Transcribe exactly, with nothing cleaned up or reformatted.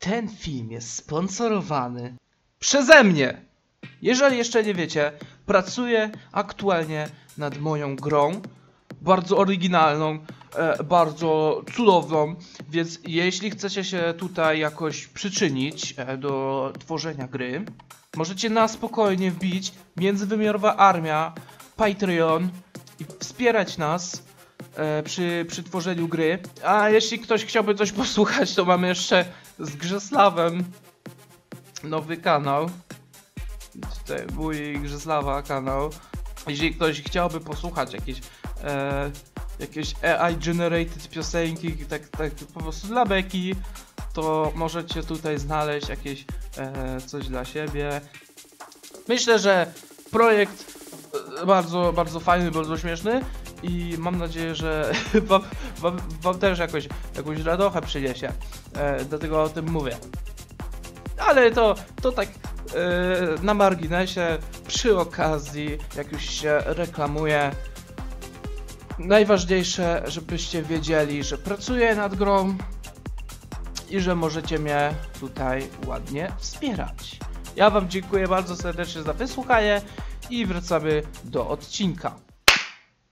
Ten film jest sponsorowany przeze mnie. Jeżeli jeszcze nie wiecie, pracuję aktualnie nad moją grą. Bardzo oryginalną, e, bardzo cudowną, więc jeśli chcecie się tutaj jakoś przyczynić e, do tworzenia gry, możecie na spokojnie wbić Międzywymiarowa Armia, Patreon i wspierać nas e, przy, przy tworzeniu gry. A jeśli ktoś chciałby coś posłuchać, to mamy jeszcze z Grzesławem nowy kanał. Tutaj mój Grzesława kanał. Jeśli ktoś chciałby posłuchać jakieś e, jakieś A I generated piosenki, tak, tak po prostu dla beki, to możecie tutaj znaleźć jakieś e, coś dla siebie. Myślę, że projekt bardzo, bardzo fajny, bardzo śmieszny i mam nadzieję, że wam, wam, wam też jakoś, jakąś radochę przyniesie. E, dlatego o tym mówię. Ale to, to tak yy, na marginesie, przy okazji, jak już się reklamuje. Najważniejsze, żebyście wiedzieli, że pracuję nad grą i że możecie mnie tutaj ładnie wspierać. Ja wam dziękuję bardzo serdecznie za wysłuchanie i wracamy do odcinka.